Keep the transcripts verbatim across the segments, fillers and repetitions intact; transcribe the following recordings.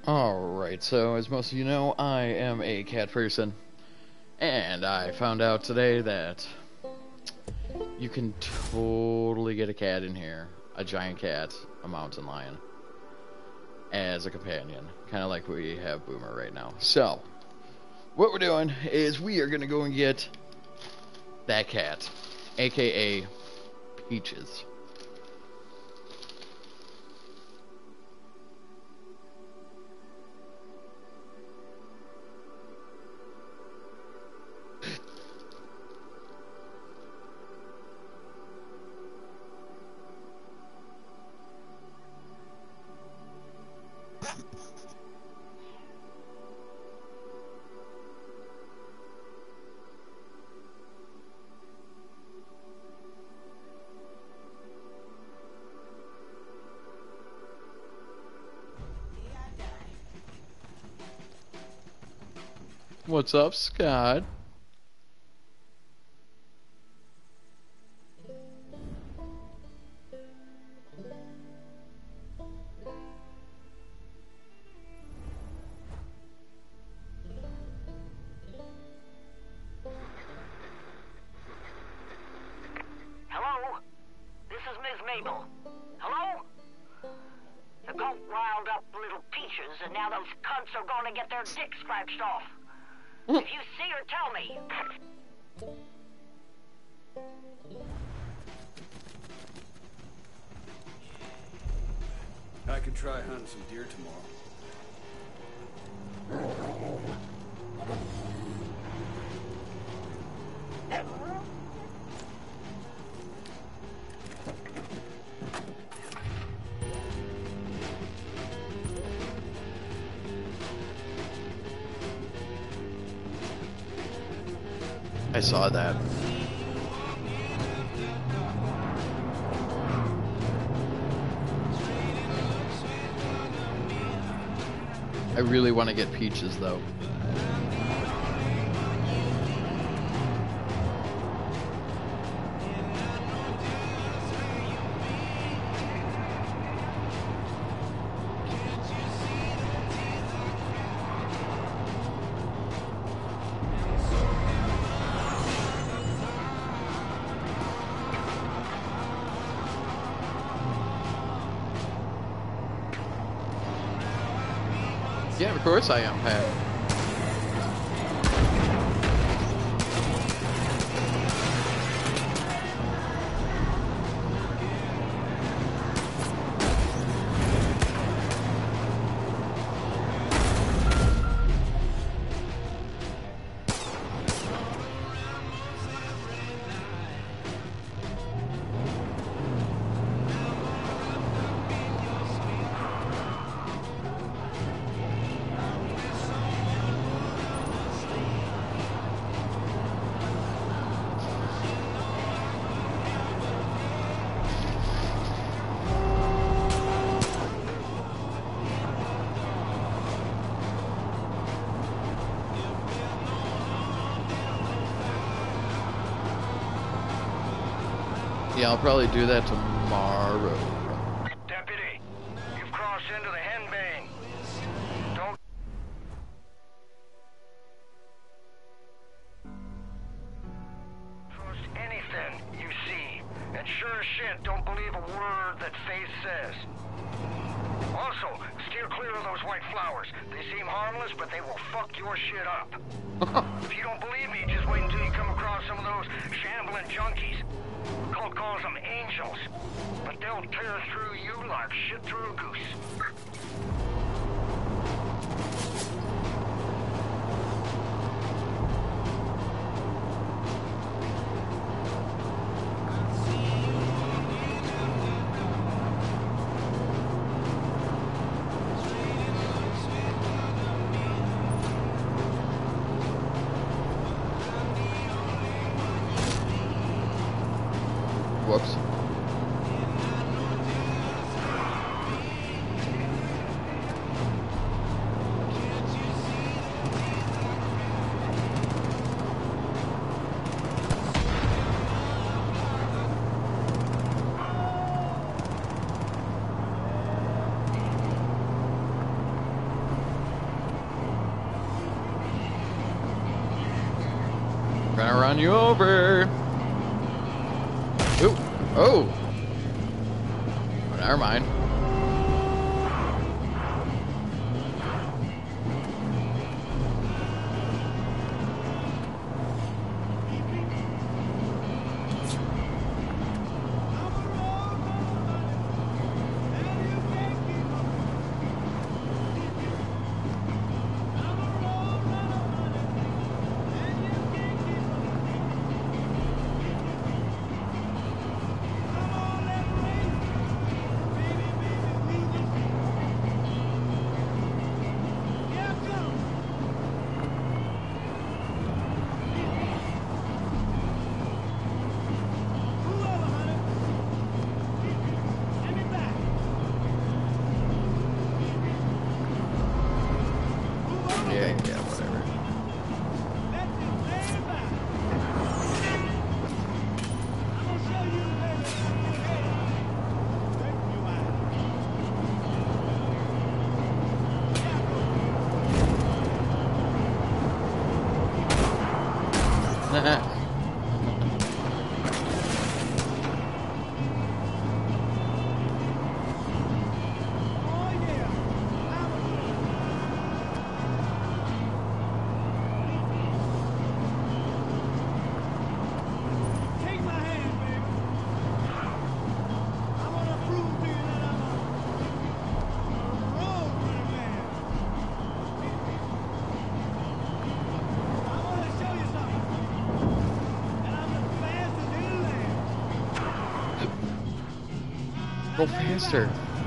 Alright, so as most of you know, I am a cat person. And I found out today that you can totally get a cat in here. A giant cat, a mountain lion, as a companion. Kind of like we have Boomer right now. So, what we're doing is we are going to go and get that cat, aka Peaches. What's up, Scott? Hello? This is Miss Mabel. Hello? The goat riled up little Peaches, and now those cunts are going to get their dick scratched off. If you see her, tell me. I could try hunting some deer tomorrow. I saw that. I really want to get Peaches, though. Yeah, of course I am, Pat. Yeah, I'll probably do that tomorrow. Deputy, you've crossed into the henbane. Don't trust anything you see. And sure as shit, don't believe a word that Faith says. Also, steer clear of those white flowers. They seem harmless, but they will fuck your shit up. If you don't believe me, just wait until you come across some of those shambling junkies. Cult calls them angels, but they'll tear through you like shit through a goose. Whoops. run you over. Ooh. Oh. Oh, never mind. Yeah, yeah, whatever. Go faster.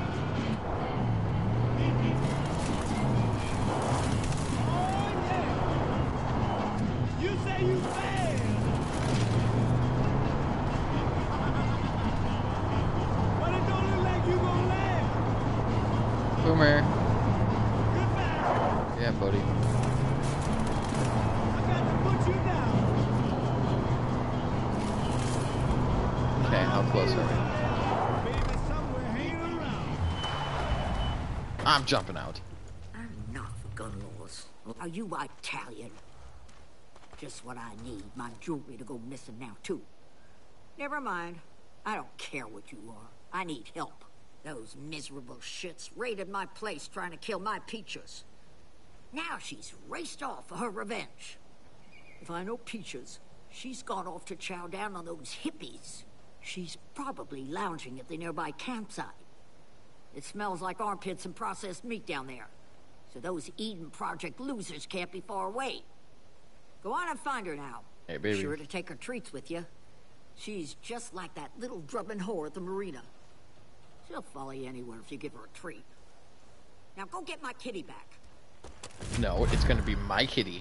You say you fast. But it don't look like you gonna last. Boomer. Goodbye. Yeah, buddy. I got to put you down. Okay, how close are we? Baby, somewhere hanging around. I'm jumping out. I'm not for gun laws. Are you Italian? Just what I need. My jewelry to go missing now, too. Never mind. I don't care what you are. I need help. Those miserable shits raided my place trying to kill my Peaches. Now she's raced off for her revenge. If I know Peaches, she's gone off to chow down on those hippies. She's probably lounging at the nearby campsite. It smells like armpits and processed meat down there. So those Eden Project losers can't be far away. Go on and find her now. Hey, baby. Be sure to take her treats with you. She's just like that little drubbing whore at the marina. She'll follow you anywhere if you give her a treat. Now go get my kitty back. No, it's gonna be my kitty.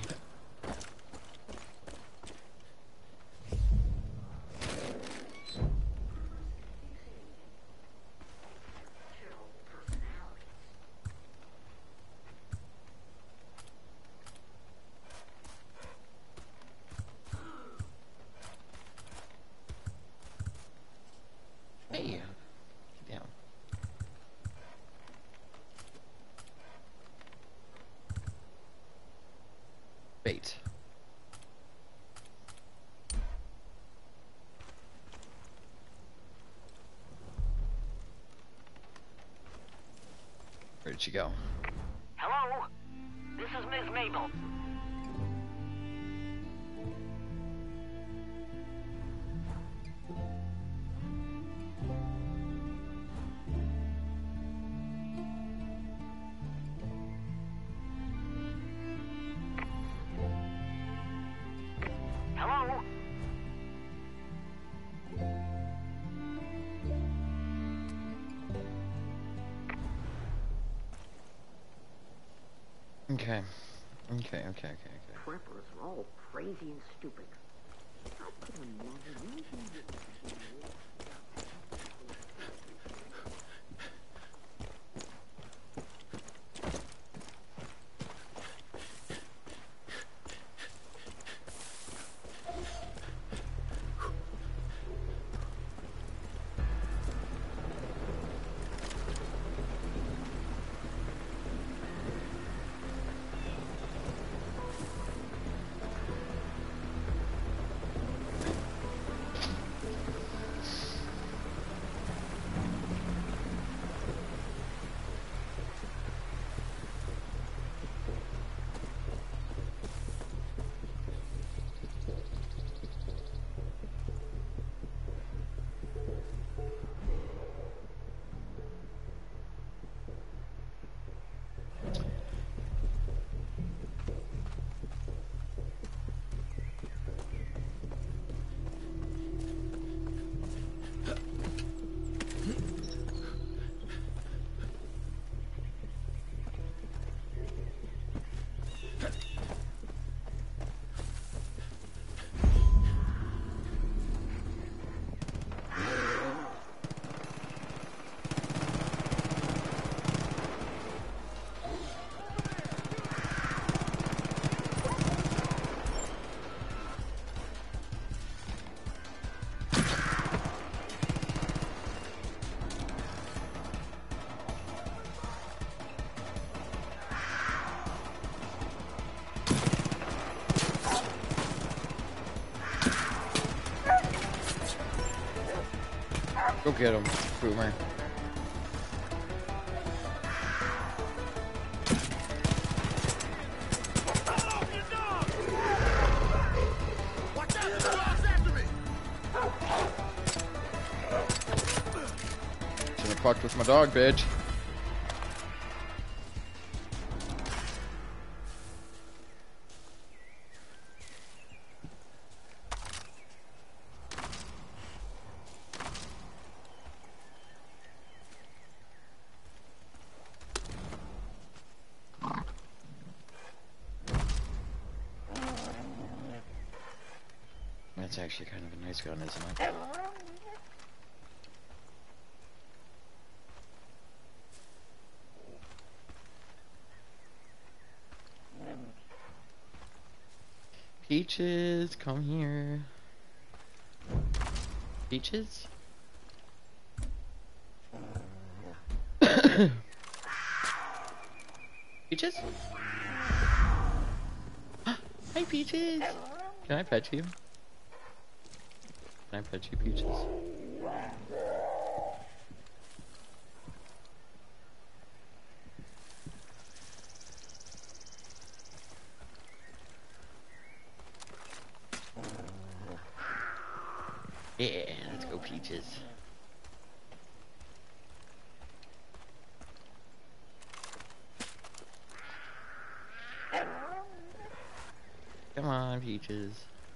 Hey, get down. Bait. Where did she go? Hello? This is Miss Mabel. Hello? Okay. Okay, okay, okay, okay. Preppers are all crazy and stupid. I couldn't imagine anything different. Go get him, Boomer. Should've fucked with my dog, bitch. That's actually kind of a nice gun, isn't it? Peaches, come here. Peaches? Peaches? Hi, Peaches! Can I pet you? Can I pet you, Peaches? Yeah, let's go, Peaches. Come on, Peaches.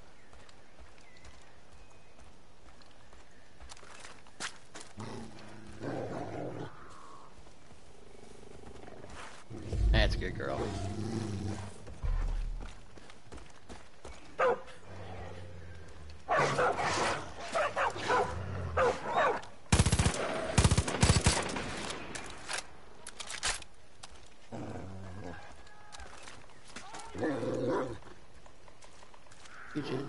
That's a good girl. Peaches.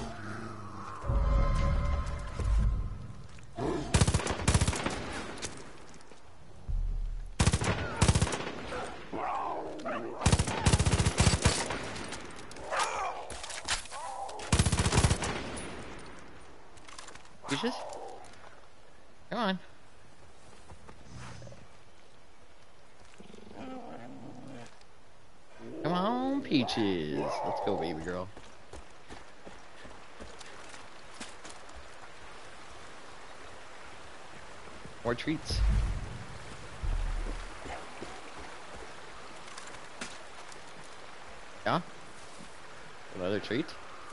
Peaches? Come on. Come on, Peaches. Let's go, baby girl. More treats. Yeah? Another treat?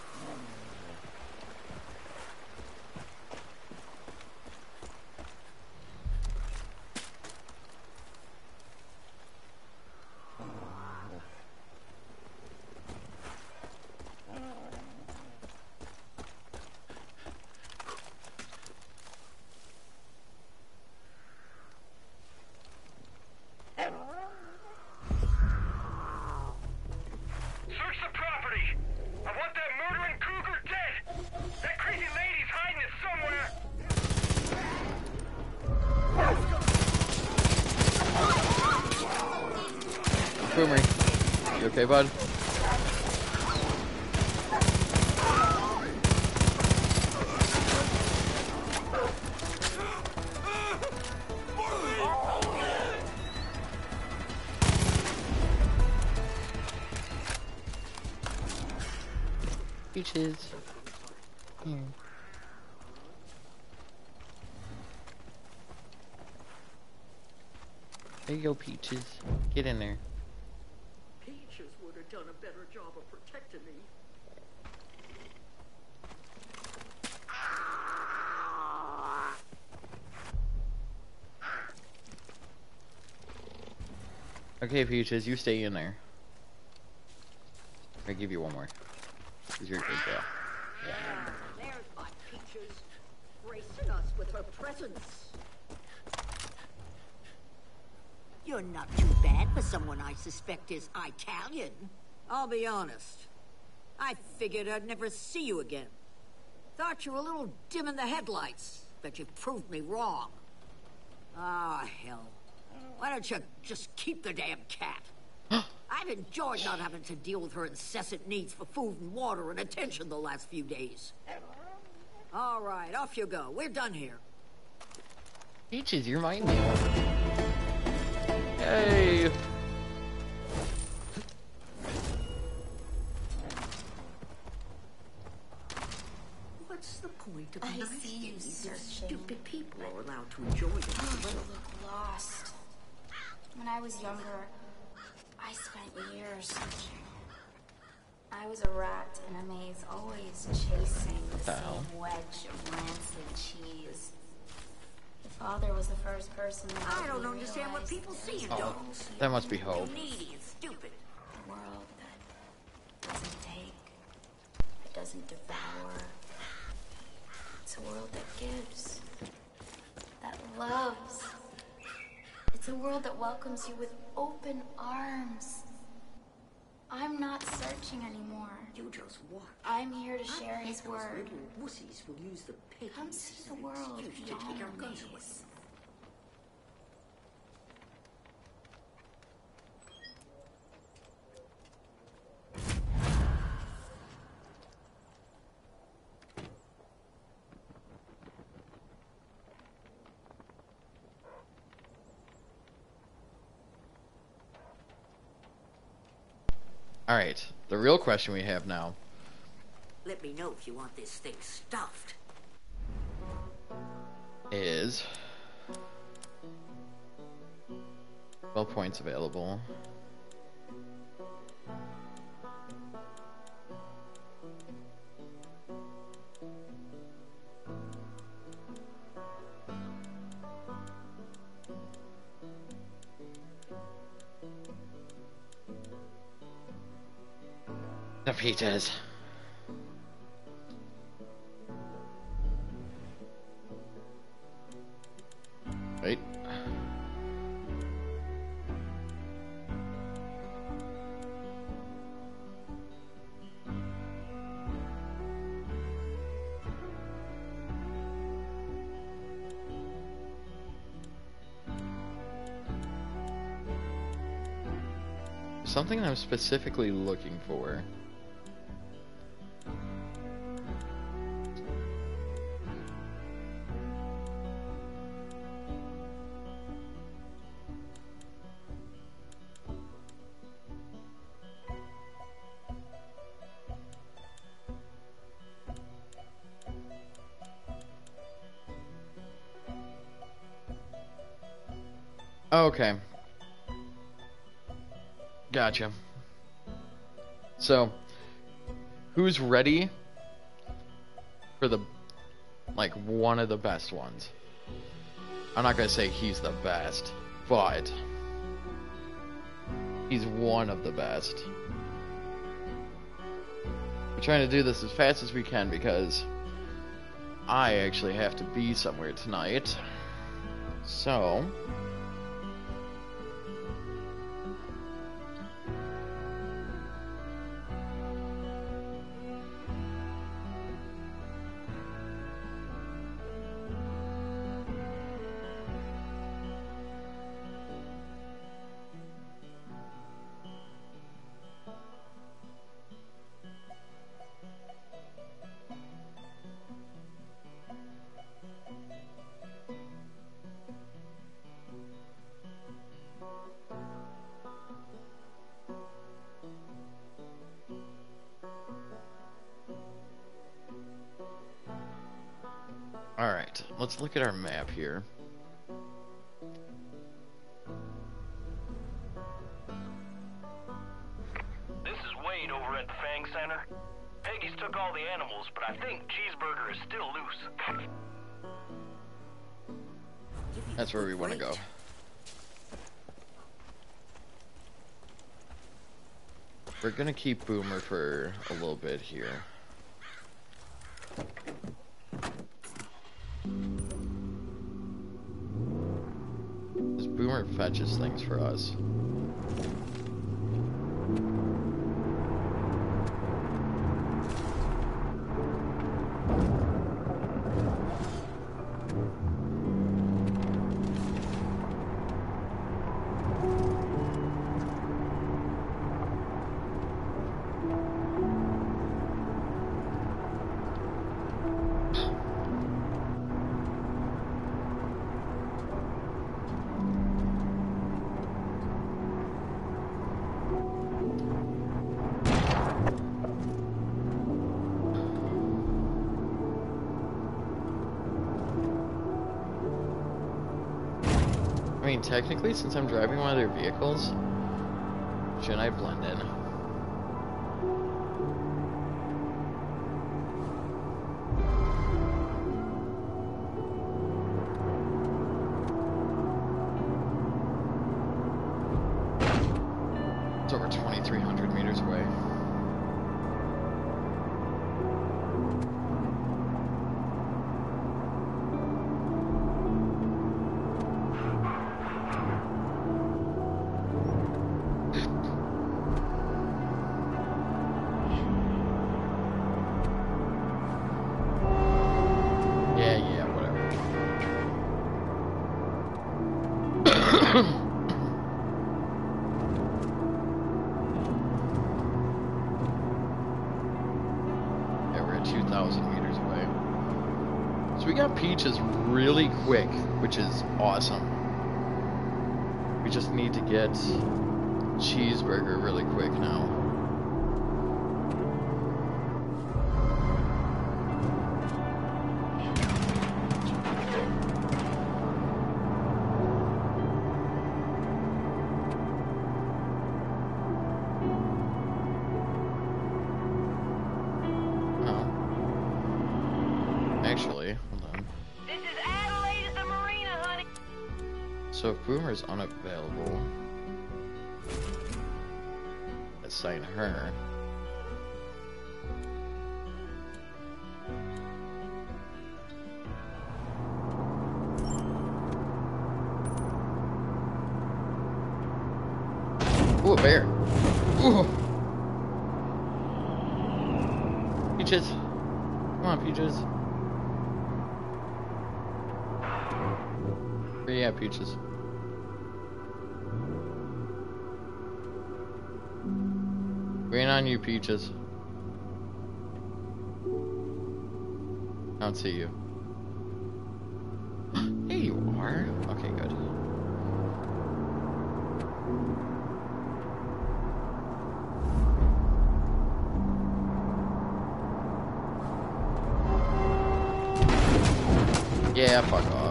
Boomer, you okay, bud? Peaches. Here. There you go, Peaches. Get in there. Peaches would have done a better job of protecting me. Okay, Peaches, you stay in there. I'll give you one more. Cause you're a good girl. Yeah. There's my Peaches, gracing us with her presence. You're not too bad for someone I suspect is Italian. I'll be honest. I figured I'd never see you again. Thought you were a little dim in the headlights, but you've proved me wrong. Ah, hell. Why don't you just keep the damn cat? I've enjoyed not having to deal with her incessant needs for food and water and attention the last few days. All right, off you go. We're done here. Peaches, you're my meal. Yay! What's the point of I nice see you things if searching. stupid people are allowed to enjoy it as You well? look lost. When I was younger, I spent years searching. I was a rat in a maze, always chasing the Hell. same wedge of rancid cheese. Your father was the first person that I helped don't me understand what realize people there see is in no dogs. That must be hope. Needy and stupid. A world that doesn't take, that doesn't devour. It's a world that gives, that loves. It's a world that welcomes you with open arms. I'm not searching anymore. You just watch. I'm here to I share bet his those word. little wussies will use the pigs Come see the as an world excuse to take our beyond guns away. these. Alright, the real question we have now Let me know if you want this thing stuffed. is twelve points available. The peaches. Wait. Something I'm specifically looking for. Okay. Gotcha. So, who's ready for the, like, one of the best ones? I'm not gonna say he's the best, but he's one of the best. We're trying to do this as fast as we can because I actually have to be somewhere tonight. So... Alright, let's look at our map here. This is Wade over at the Fang Center. Peggy's took all the animals, but I think Cheeseburger is still loose. That's where we want to go. We're gonna keep Boomer for a little bit here. This Boomer fetches things for us. mean, technically, since I'm driving one of their vehicles, shouldn't I blend in? It's over twenty-three hundred meters away. Yeah, yeah, whatever. Yeah, we're at two thousand meters away. So we got Peaches really quick, which is awesome. We just need to get Cheeseburger really quick now. Actually, hold on. This is Adelaide at the marina, honey. So if Boomer's unavailable, assign her. Ooh, a bear. Ooh. Peaches. Come on, Peaches. Yeah, Peaches. Waiting on you, Peaches. I don't see you. Here you are. Okay, good. Yeah, fuck off.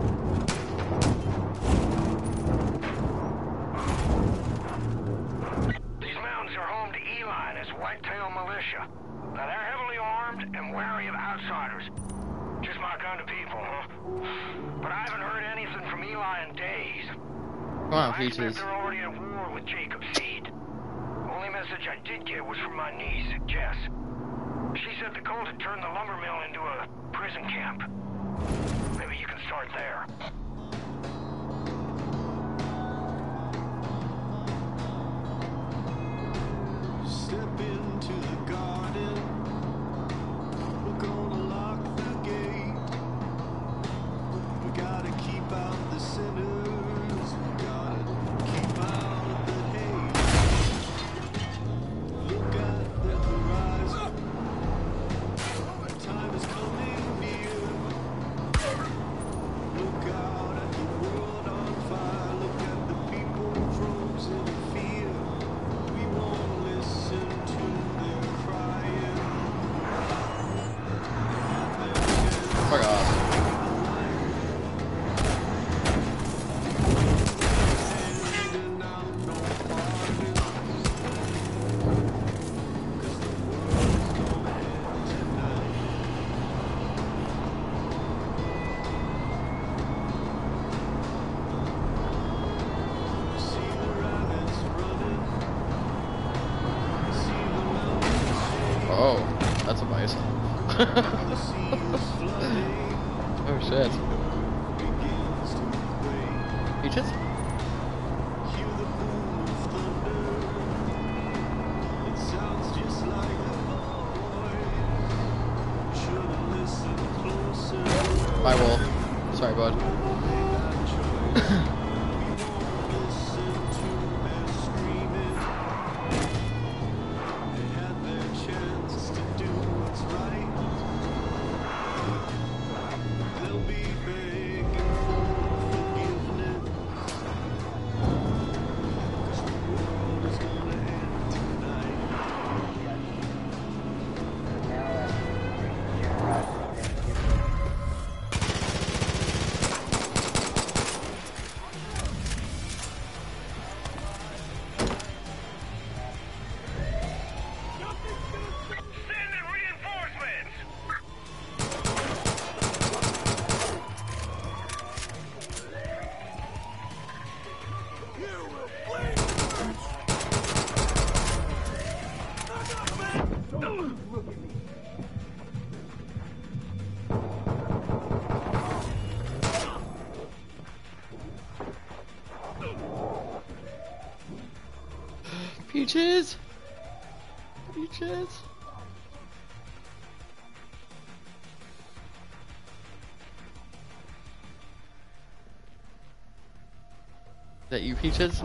Whitetail militia. Now they're heavily armed and wary of outsiders. Just my kind of people, huh? But I haven't heard anything from Eli in days. Come on, I expect Peaches. they're already at war with Jacob Seed. Only message I did get was from my niece, Jess. She said the cult had turned the lumber mill into a prison camp. Maybe you can start there. Step into the garden. We're gonna lock the gate. We gotta keep out the sinners. We gotta keep out the hate. Look at the horizon. Time is coming near. Look out at the world on fire. Look at the people frozen in fear. We won't listen to their crying. Fuck off. Handing out no pardons. 'Cause the world's gonna end tonight. See the rabbits running. See the mountains shake. Oh, that's a bison. The sea is flooding. Oh shit. Begins to quake. Peaches? Hear the boom of thunder. It sounds just like a voice. Should've listened closer. Bye, Wolf. Sorry, bud. Made that choice. We won't listen to their screaming. They had their chance to do what's right. They'll be begging for forgiveness. 'Cause the world is gonna end tonight. Peaches! Peaches! Is that you, Peaches?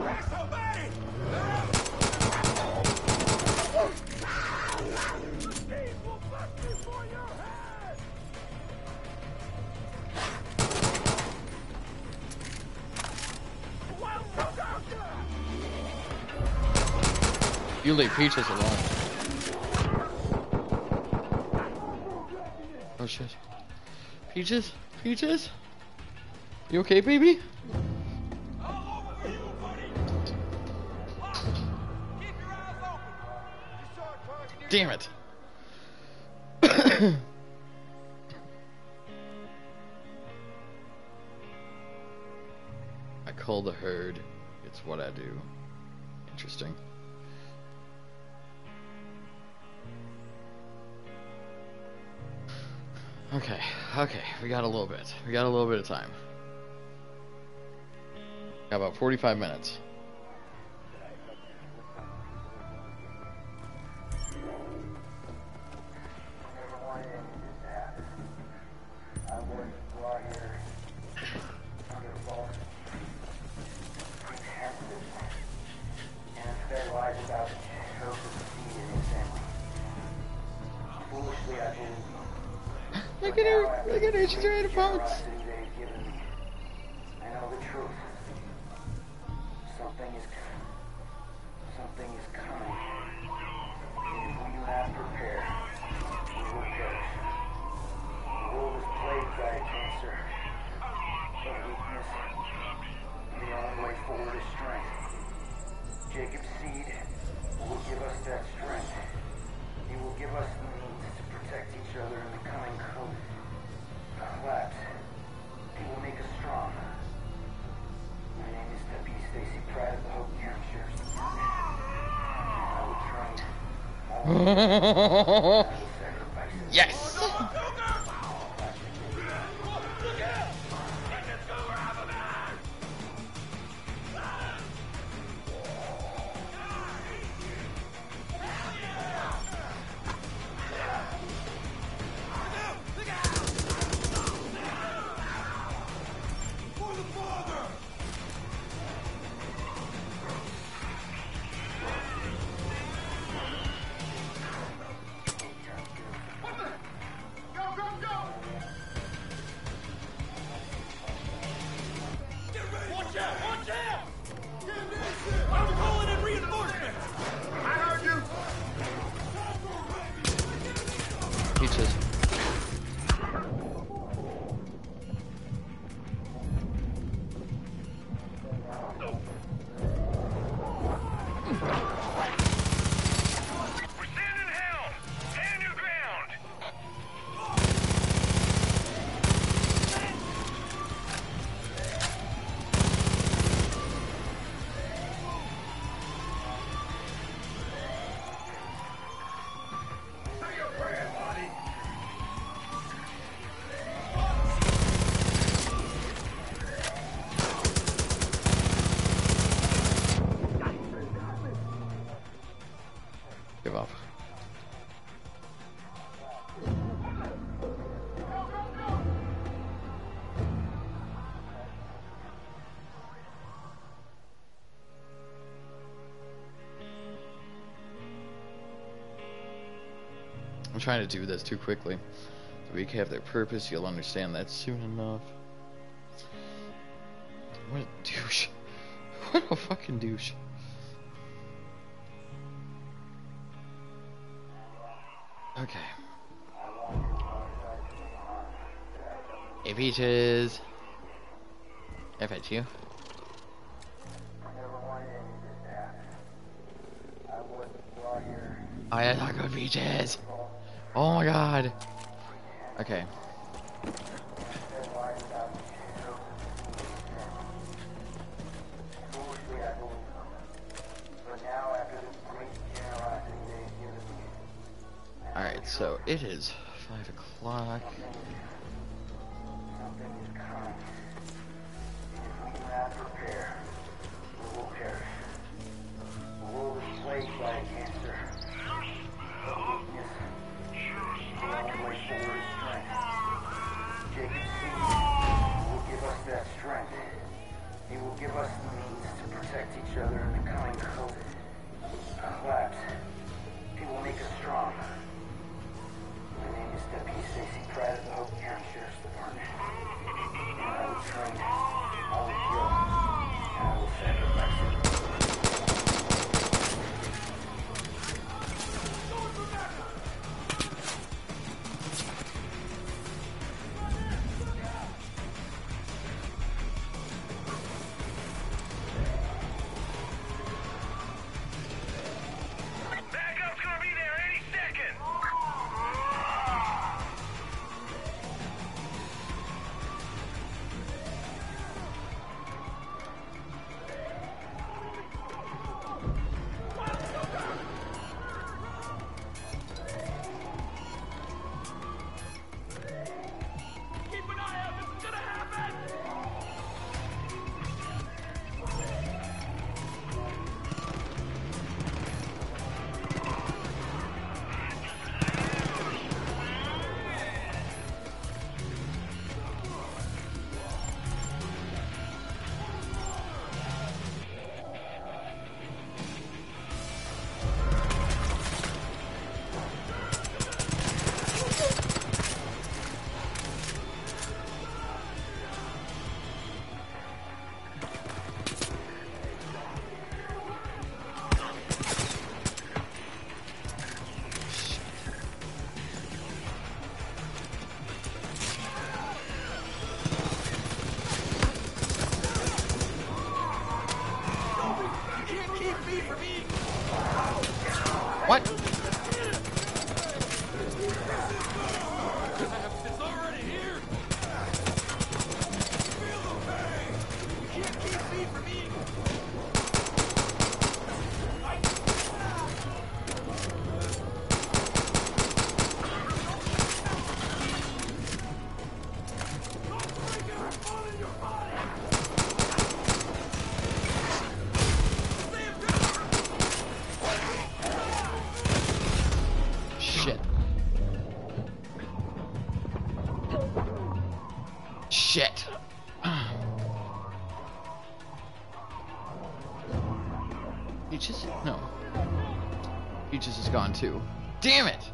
You leave Peaches alone. Oh shit. Peaches? Peaches? You okay, baby? Damn it. I call the herd. It's what I do. Interesting. Okay, okay, we got a little bit. We got a little bit of time. Got about forty-five minutes. Look at her! Look at her! She's ready to bounce! I know the truth. Something is something is coming. And if we do not prepare, we will perish. The world is plagued by cancer, of weakness, and the only way forward is strength. Jacob's seed will give us that strength. He will give us the means to protect each other in the coming collapse. He will make us strong. My name is Deputy Stacy Pratt of the Hope County Sheriff's Department. I will train. I will sacrifice. Yes! Peaches. Give up. I'm trying to do this too quickly. To recap their purpose, you'll understand that soon enough. What a douche. What a fucking douche. Okay. Hey, Peaches. If it's you. Oh yeah, Taco Peaches. Oh my god. Okay. Alright, so it is five o'clock. Something is coming. If we do not prepare, we will perish. The world is plagued fighting cancer. But weakness, the only way forward is strength. Jacob sees he will give us that strength. He will give us the means to protect each other in the coming COVID. Collapse. He will make us strong. My name is Deputy Stacy Pratt of the Hope County Sheriff's Department. And I will train, I will kill, and I will sacrifice it. Backup's gonna be there any second. Keep an eye out, this is gonna happen! What? It's already here! Feel the pain! You can't keep me from eating! Shit. Shit. Peaches? No. Peaches is gone too. Damn it!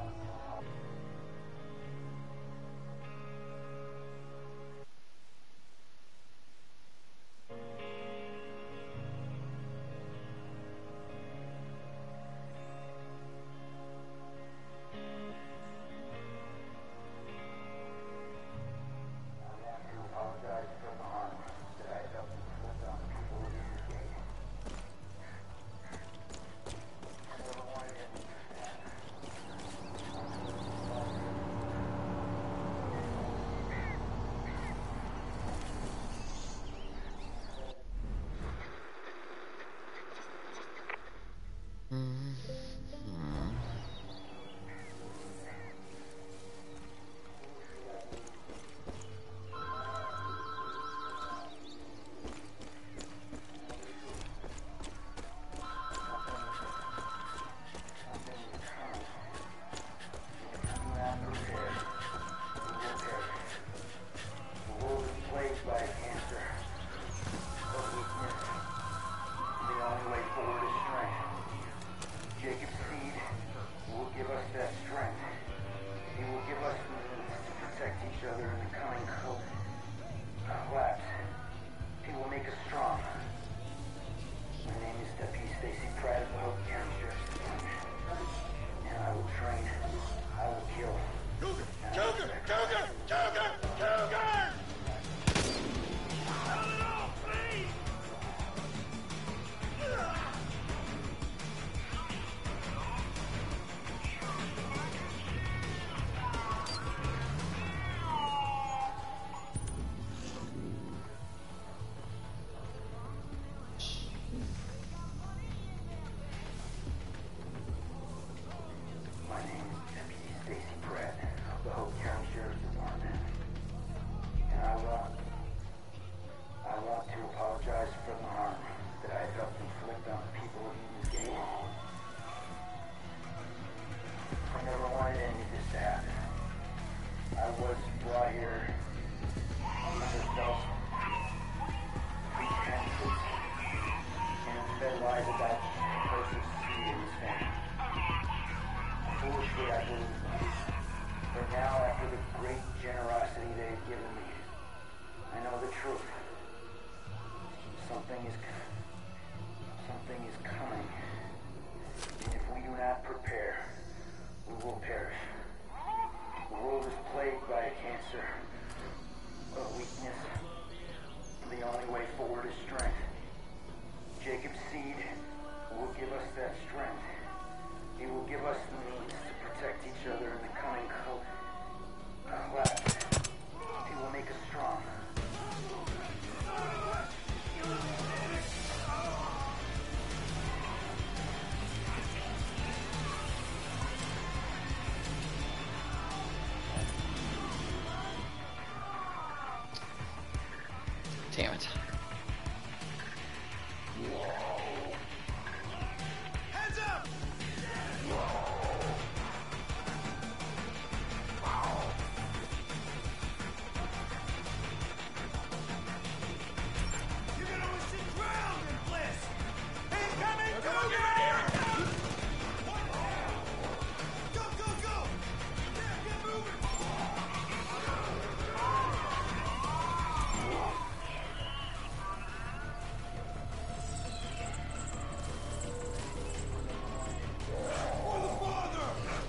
Foolishly, I believed them. But now, after the great generosity they've given me, I know the truth. Something is... Something is coming. And if we do not prepare, we will perish. The world is plagued by a cancer, a weakness. The only way forward is strength. Jacob's seed will give us that strength. He will give us the means to protect each other in the coming co- collapse. He will make us strong. Damn it. Heads up! You're gonna wish you drowned in bliss! Incoming cougar! Go, go, go! Yeah, get moving! For the father!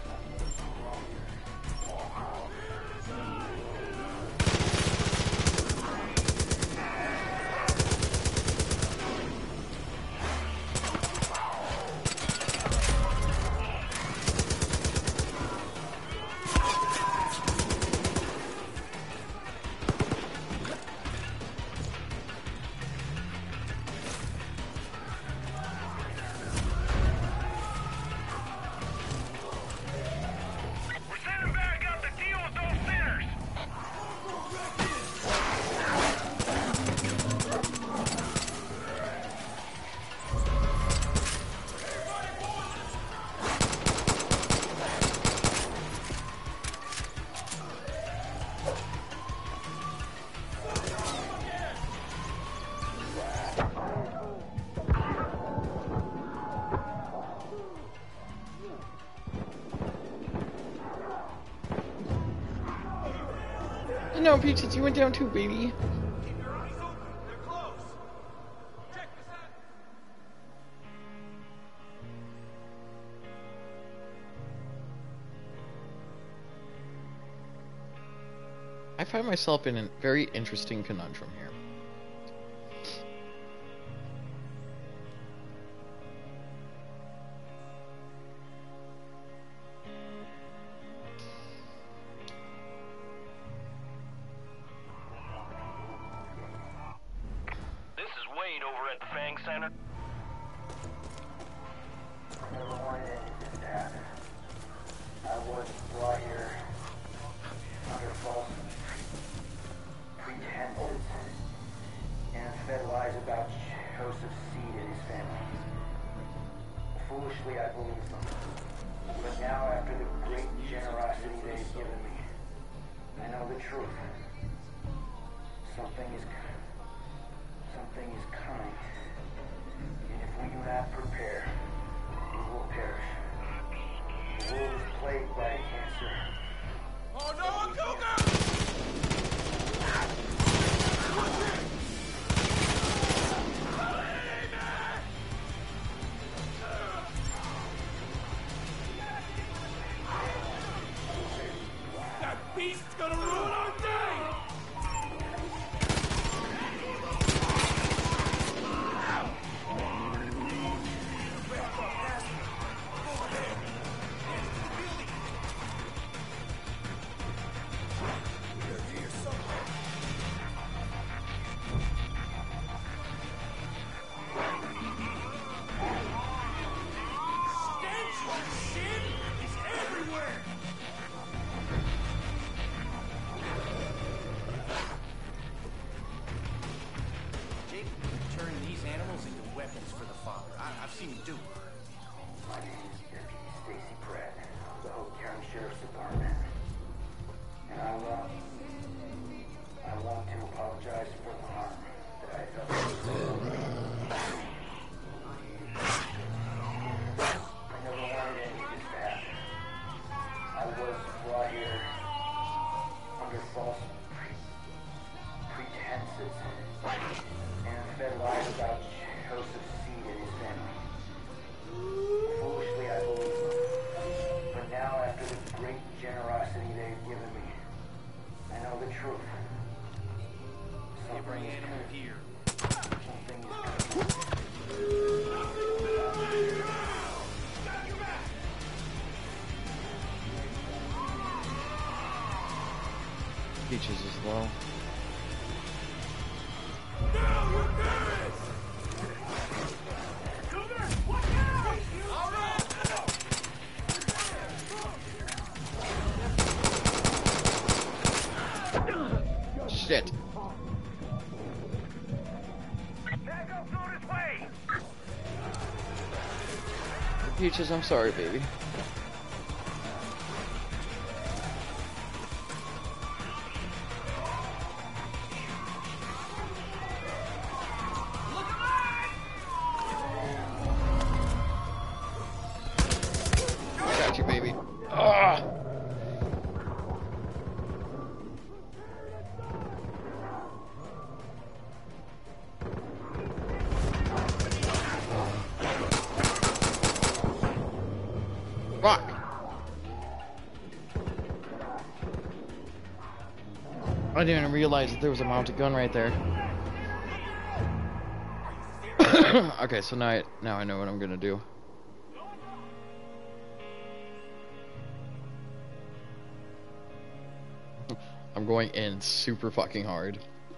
We're sending back up to deal with those sinners. No, Peaches, you went down too, baby. Keep your eyes open. They're close. Check this out. I find myself in a very interesting conundrum here. This is Wade over at the Fang Center. I never wanted anything to happen. I was brought here under false pretenses and fed lies about Joseph's seed and his family. Foolishly, I believed them. But now, after the great generosity they've given me, I know the truth. Something is something is coming. And if we do not prepare, we will perish. The world is plagued by a cancer. Oh no, a cougar! That beast's gonna ruin our day! Stench of sin is everywhere! Jake, turn these animals into weapons for the father. I, I've seen him do it. My name is Deputy Stacy Pratt of the Hope County Sheriff's Department. And I want, I want to apologize for the harm that I felt. I never wanted any of this to happen. Peaches as well. Shit. Peaches, I'm sorry, baby. Got you, baby. Ah. Fuck. I didn't even realize that there was a mounted gun right there. Okay, so now I, now I know what I'm gonna do. I'm going in super fucking hard.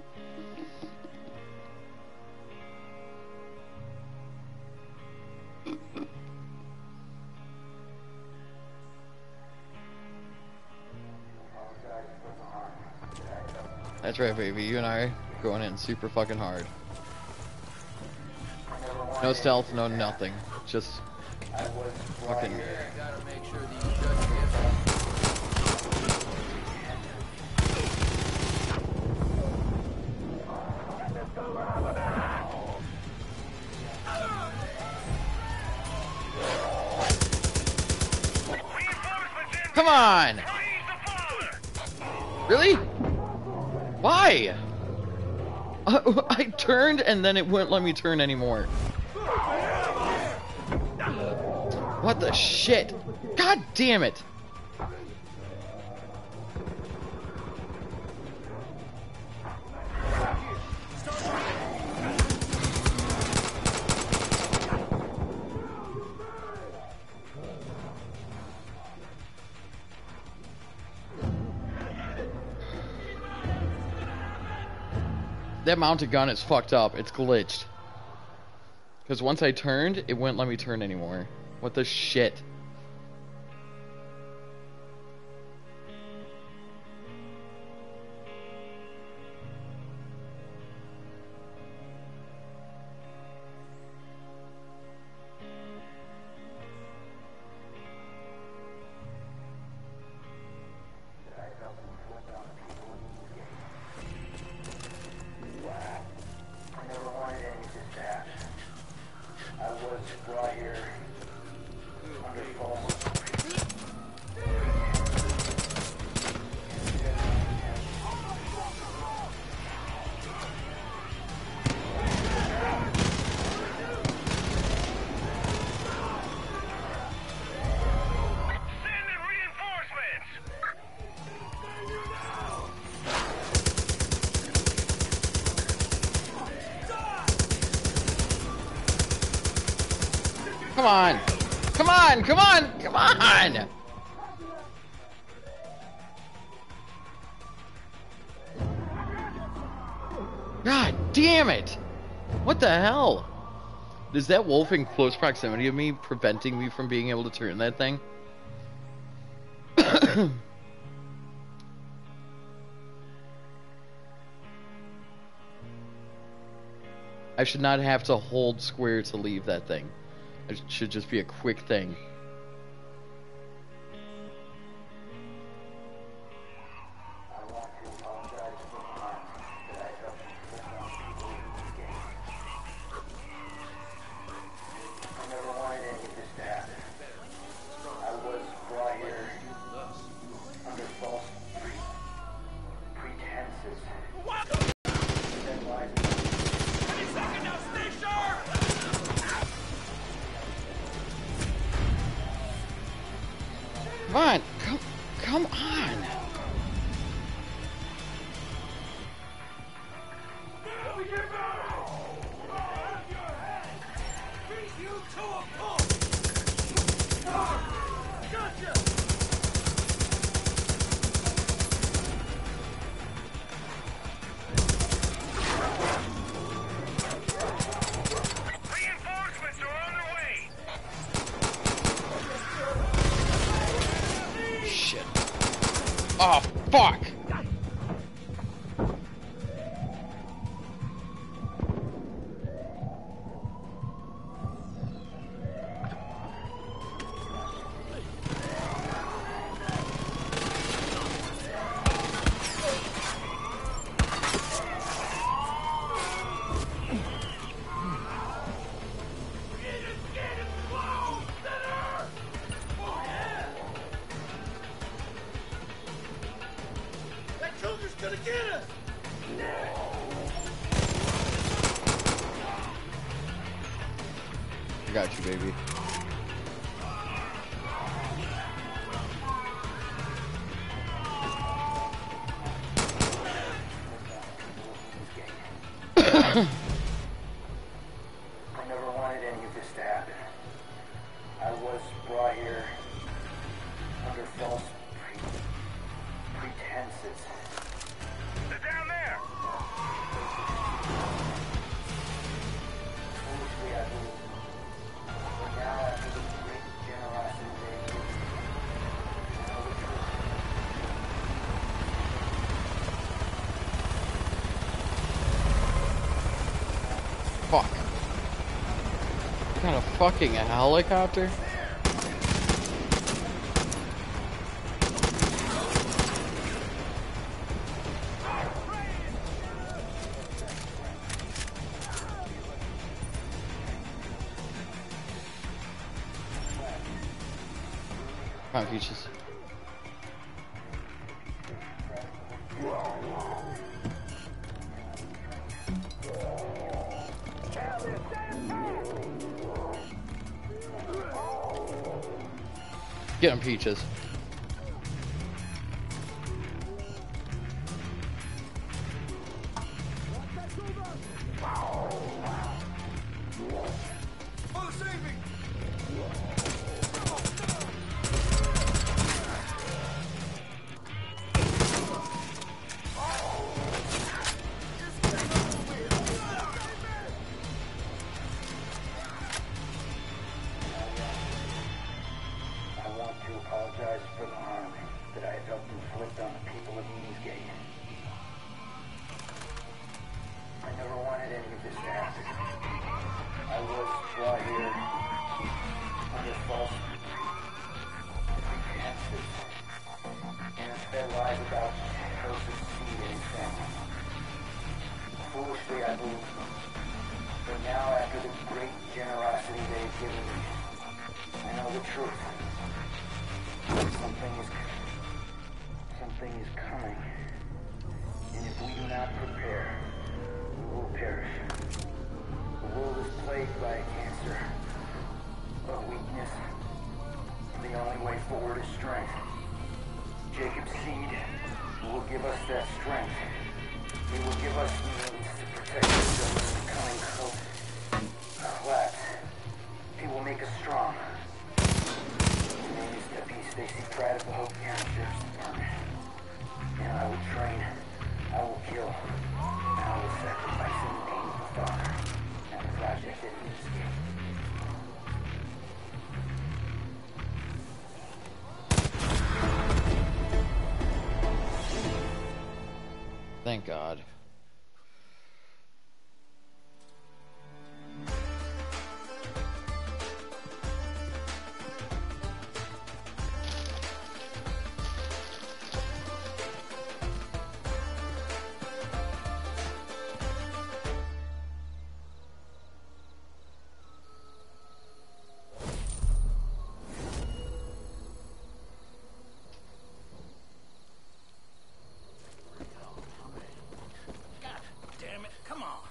That's right, baby. You and I are going in super fucking hard. No stealth, no nothing. Just fucking. Come on! Really? Why? Uh, I turned and then it wouldn't let me turn anymore. What the shit? God damn it! That mounted gun is fucked up. It's glitched. Because once I turned, it wouldn't let me turn anymore. What the shit? Come on! Come on! Come on! Come on! God damn it! What the hell? Is that wolf in close proximity of me preventing me from being able to turn that thing? I should not have to hold square to leave that thing. It should just be a quick thing. Come on, come, come on. Oh, fuck! I got you, baby. I never wanted any of this to happen. I was brought here under false pre pretenses. They're down there! Foolishly, I believe. But now, after the great generosity they gave me, I know the truth. Fuck. What kind of fucking a helicopter? Come on, Peaches. Get him, Peaches. I want to apologize for the harm that I have helped inflict on the people of Eastgate. I never wanted any of this to happen. I was brought here under false pretenses and fed lies about Joseph's seed and his family. Foolishly, I believe them. But now, after the great generosity they've given me, I know the truth. Something is something is coming. And if we do not prepare, we will perish. The world is plagued by a cancer of weakness. The only way forward is strength. Jacob's seed will give us that strength. He will give us means to protect ourselves from the coming collapse. He will make us strong. His name is Deputy Stacy Pratt of the Hope County Sheriff's Department. And I will train, I will kill, and I will sacrifice in the name of the Father and the project that needs to Thank God. Damn it, come on.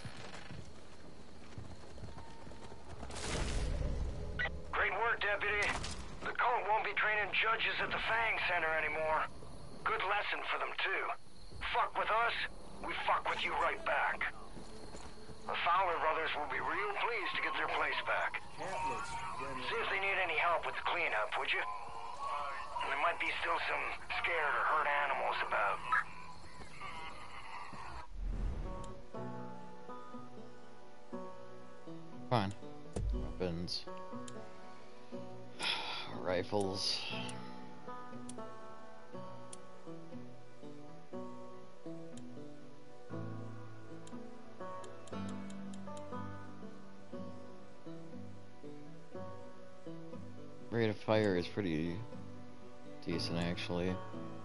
Great work, Deputy. The cult won't be training judges at the Fang Center anymore. Good lesson for them, too. Fuck with us, we fuck with you right back. The Fowler brothers will be real pleased to get their place back. See if they need any help with the cleanup, would you? There might be still some scared or hurt animals about. Fine. Weapons. Rifles. rate of fire is pretty decent, actually.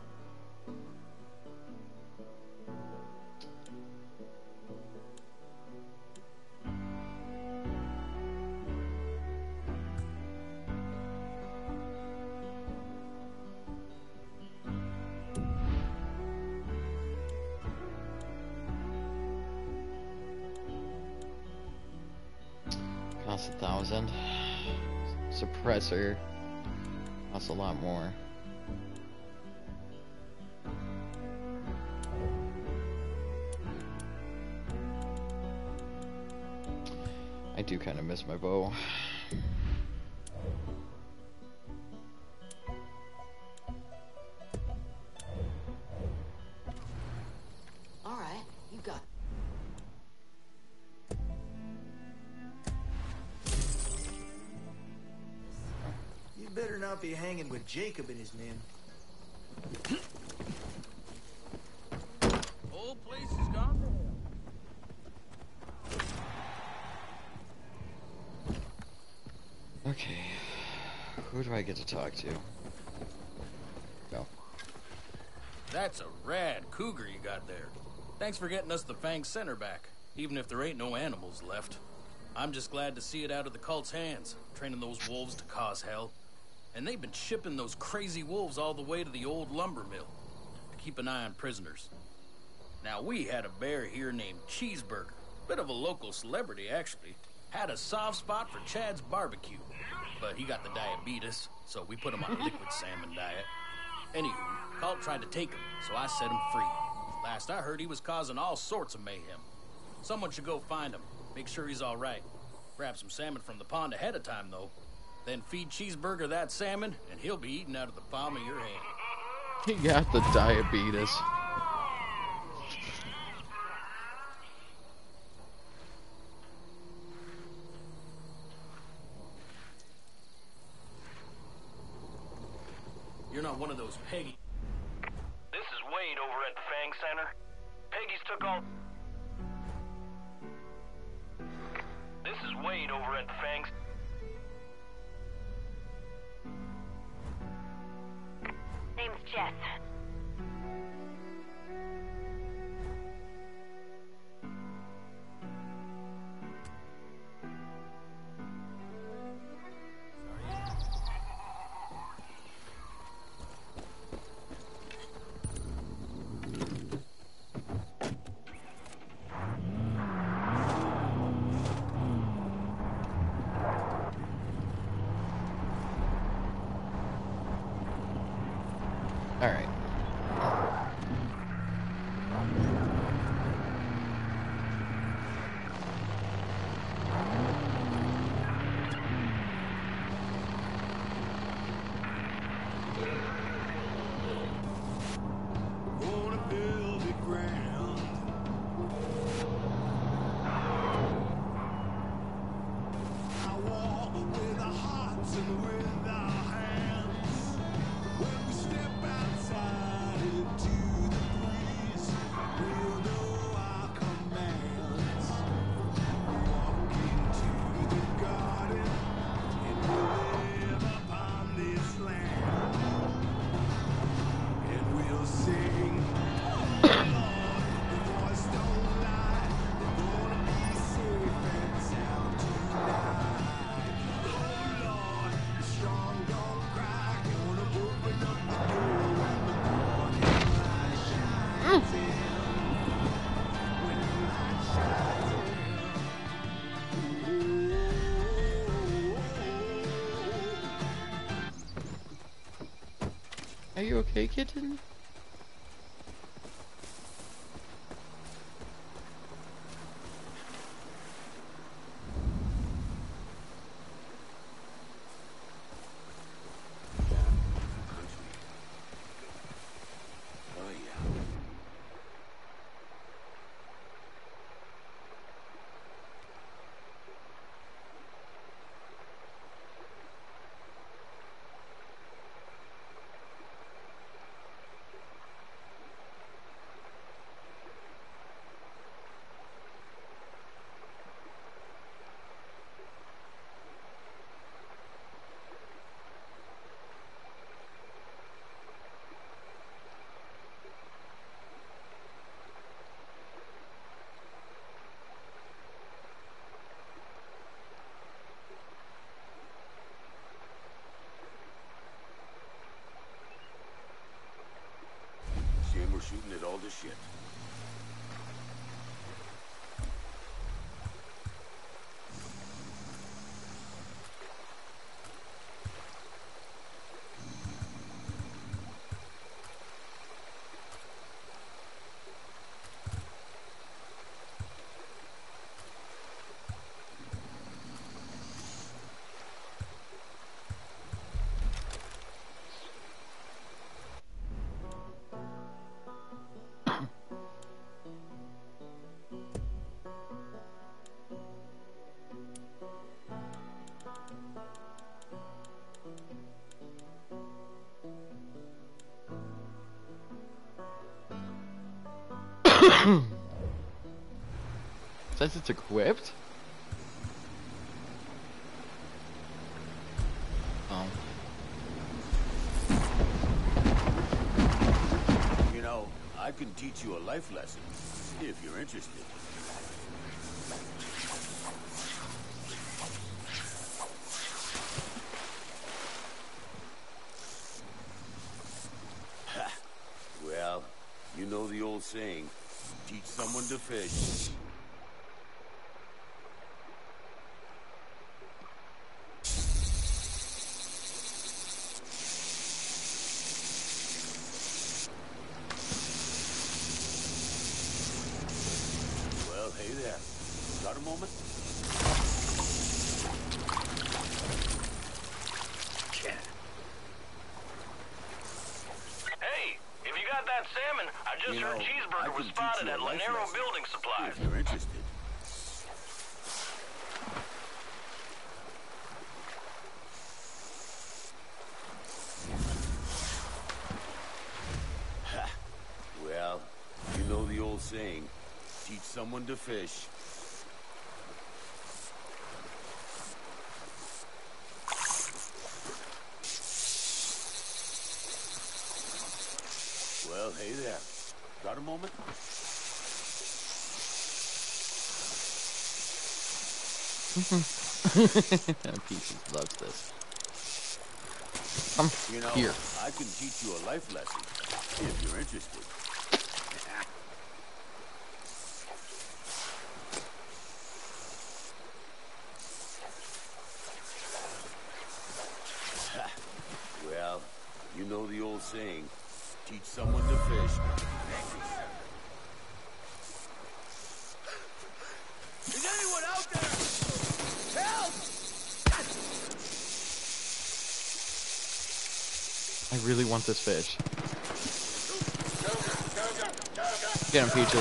Costs a thousand. Suppressor costs a lot more. I do kind of miss my bow. All right, you got it. You better not be hanging with Jacob and his men. Whole place is gone to hell. Okay, who do I get to talk to? Go. That's a rad cougar you got there. Thanks for getting us the Fang Center back, even if there ain't no animals left. I'm just glad to see it out of the cult's hands, training those wolves to cause hell. And they've been shipping those crazy wolves all the way to the old lumber mill to keep an eye on prisoners. Now, we had a bear here named Cheeseburger, bit of a local celebrity, actually. Had a soft spot for Chad's barbecue, but he got the diabetes, so we put him on a liquid salmon diet. Anywho, cult tried to take him, so I set him free. Last I heard, he was causing all sorts of mayhem. Someone should go find him, make sure he's all right. Grab some salmon from the pond ahead of time, though. Then feed Cheeseburger that salmon, and he'll be eating out of the palm of your hand. He got the diabetes. You're not one of those Peggy. This is Wade over at the Fang Center. Peggy's took all... This is Wade over at the Fang... Name's Jess. All right. Gonna build it ground. I walk with our hearts and with our hands. When we step outside into the breeze, we'll know our commands. Walk into the garden and we'll live upon this land. And we'll sing. The voice don't lie. They're gonna be safe and sound tonight. Oh Lord, be strong, don't cry. Gonna open up the door when the morning light shines in. When the light shines in. Are you okay, kitten? Oh, yeah. all to shit. Says it's equipped? Oh. You know, I can teach you a life lesson, if you're interested. Ha! Well, you know the old saying, teach someone to fish. Hey there. Got a moment? Hey, if you got that salmon, I just You heard know, I Cheeseburger was can teach spotted you a at life Lanero lesson, Building Supplies. if you're interested. Ha! Well, you know the old saying, teach someone to fish. Well, hey there. Got a moment? Pieces loves this. Come You know, here. I can teach you a life lesson, if you're interested. Well, you know the old saying, teach someone to fish. Is anyone out there? Help! I really want this fish. Get him, Peaches.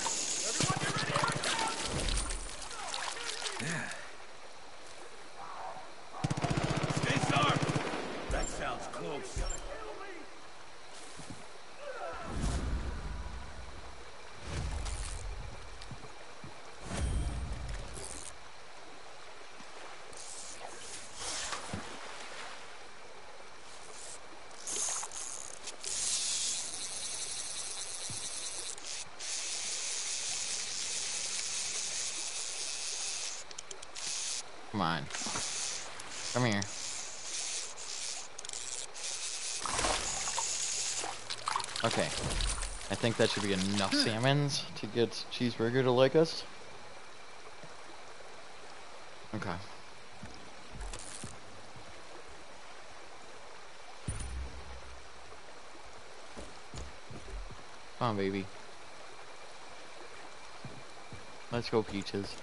Stay sharp! That sounds close. Come on. Come here. Okay. I think that should be enough salmons to get Cheeseburger to like us. Okay. Come on, baby. Let's go, Peaches.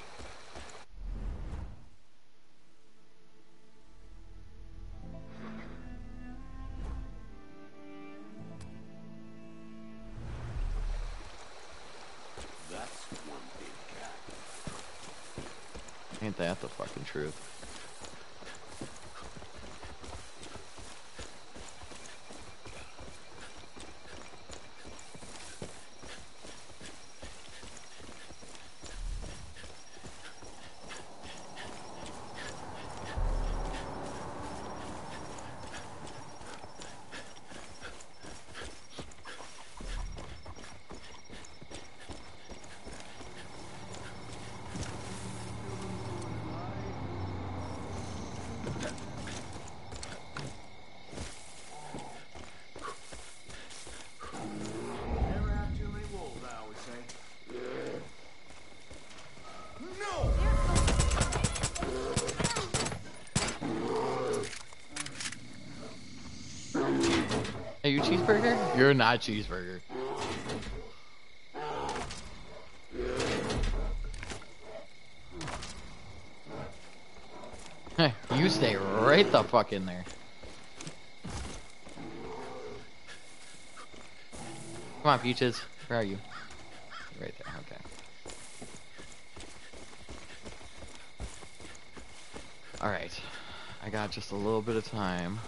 That's one big cat. Ain't that the fucking truth? Are you Cheeseburger? You're not Cheeseburger. Hey, you stay right the fuck in there. Come on, Peaches. Where are you? Right there, okay. Alright. I got just a little bit of time.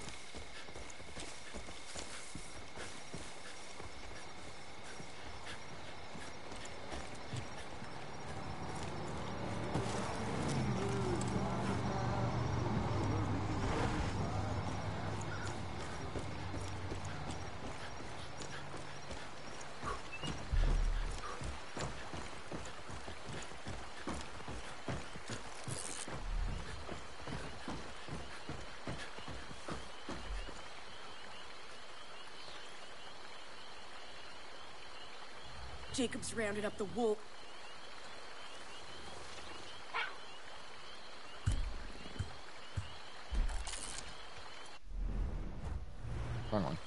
Jacob's rounded up the wolf. Wrong one.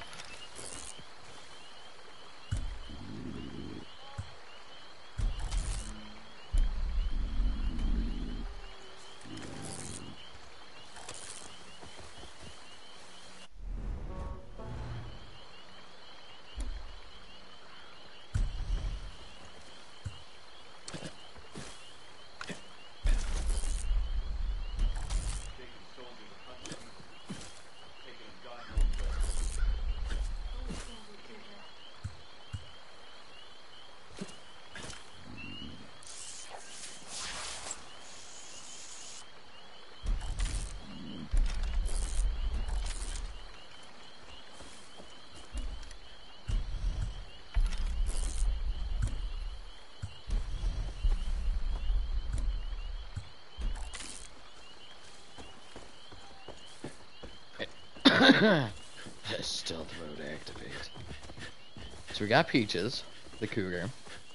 Stealth mode activate. So we got Peaches, the cougar.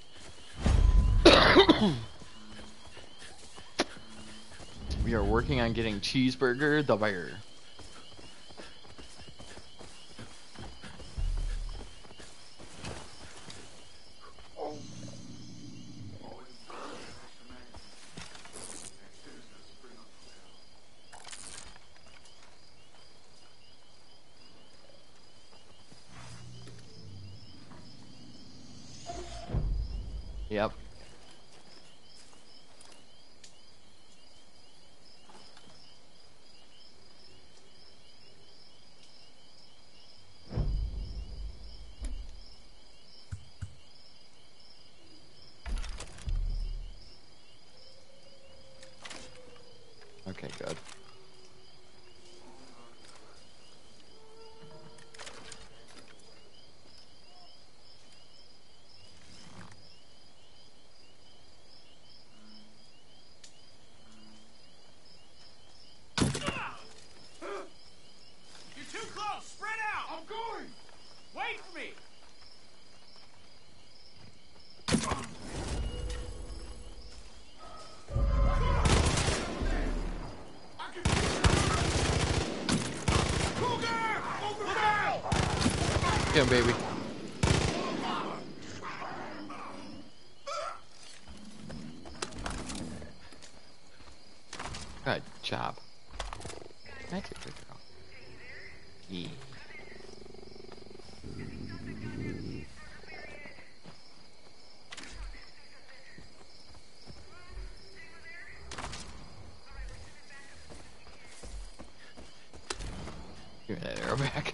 We are working on getting Cheeseburger, the bear. Yep. Okay, good. You're too close! Spread out! I'm going! Wait for me! Get him, baby. Good job. That's a good girl. Yeah. Give me that arrow back.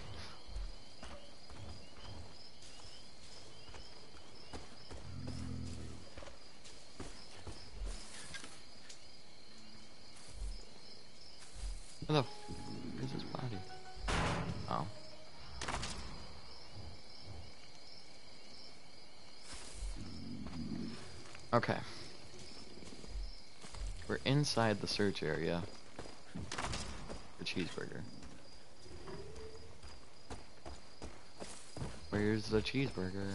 Where the f is his body? Oh. Okay. We're inside the search area for Cheeseburger. Where's the Cheeseburger?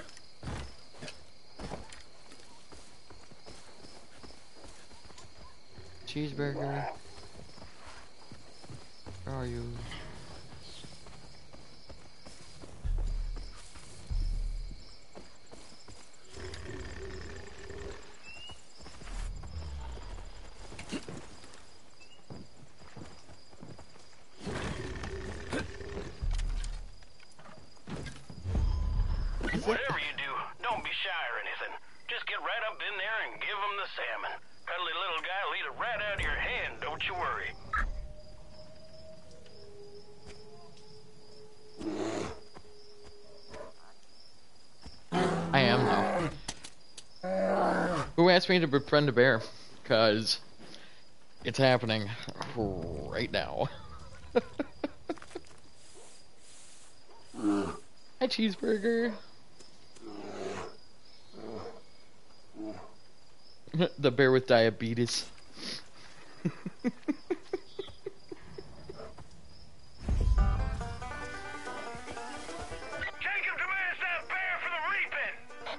Cheeseburger. Where are you? Whatever you do, don't be shy or anything. Just get right up in there and give him the salmon. Cuddly little guy will eat it right out of your hand, don't you worry. I am now. Who asked me to befriend a bear? Cause it's happening right now. Hi, Cheeseburger. The bear with diabetes. Jacob demands that bear for the reaping.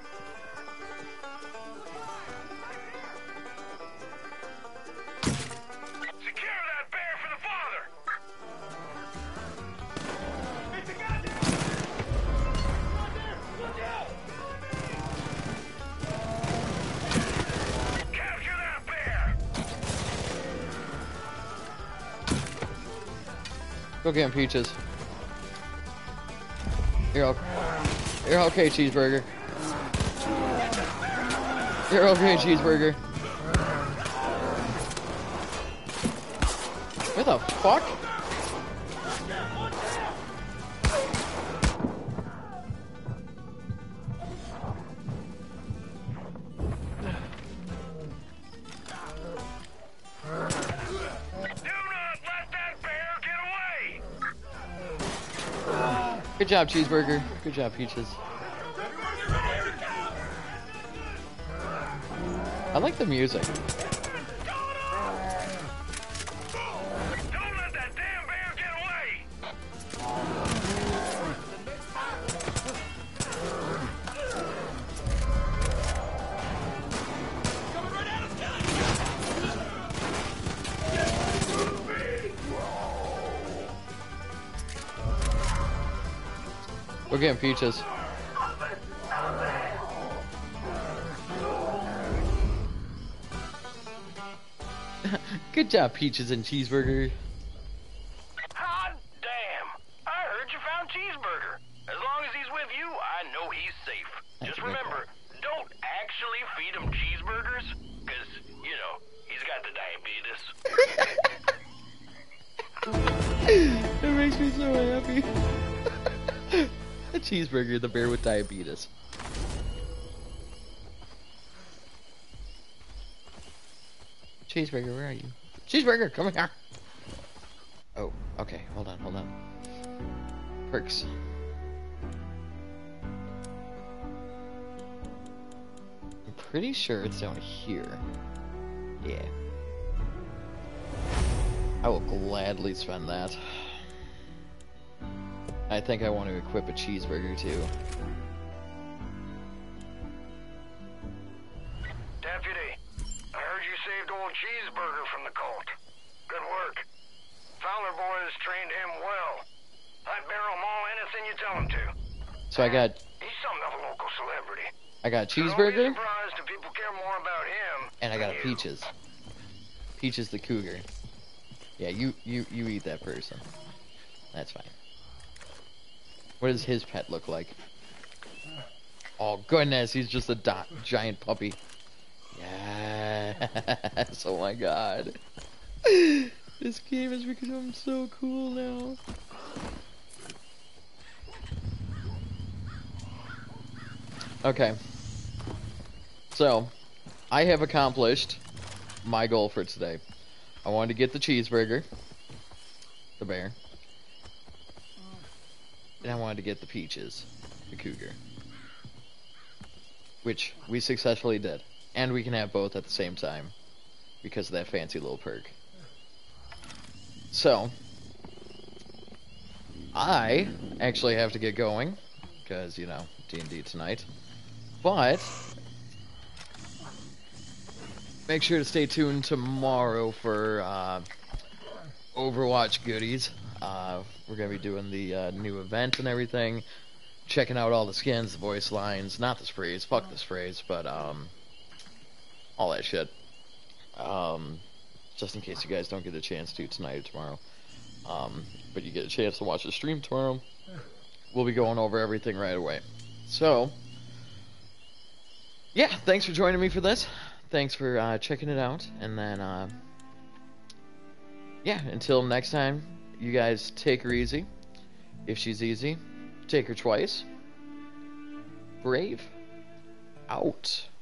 Secure that bear for the father. It's a goddamn Look out! Capture that bear. Go get him, Peaches. You're okay. You're okay, Cheeseburger. You're okay, Cheeseburger. What the fuck? Good job, Cheeseburger. Good job, Peaches. I like the music. Don't let that damn bear get away! We're getting Peaches. Good job, Peaches and Cheeseburger. Hot damn! I heard you found Cheeseburger. As long as he's with you, I know he's safe. Just remember, don't actually feed him cheeseburgers, because, you know, he's got the diabetes. It makes me so happy. A Cheeseburger, the bear with diabetes. Cheeseburger, where are you? Cheeseburger, come here. Oh, okay. Hold on, hold on. Perks. I'm pretty sure it's down here. Yeah. I will gladly spend that. I think I want to equip a cheeseburger too. Deputy, I heard you saved old Cheeseburger from the cult. Good work. Fowler boys trained him well. I'd barrel him all anything you tell him to. So I got. He's something of a local celebrity. I got a So don't be cheeseburger, surprised if people care more about him and I got a than you. Peaches. Peaches the cougar. Yeah, you you you eat that person. That's fine. What does his pet look like? Oh goodness, he's just a dot, giant puppy. Yes. Oh my god. This game has become so cool now. Okay. So, I have accomplished my goal for today. I wanted to get the cheeseburger, the bear, and I wanted to get the Peaches, the cougar, which we successfully did. And we can have both at the same time because of that fancy little perk. So, I actually have to get going because, you know, D and D tonight. But make sure to stay tuned tomorrow for uh, Overwatch goodies. Uh, we're going to be doing the uh, new event and everything. Checking out all the skins, the voice lines, not the sprays, fuck the sprays, but um, all that shit. Um, just in case you guys don't get a chance to tonight or tomorrow. Um, but you get a chance to watch the stream tomorrow. We'll be going over everything right away. So, yeah, thanks for joining me for this. Thanks for uh, checking it out. And then, uh, yeah, until next time, you guys take her easy. If she's easy, take her twice. Brave. Out.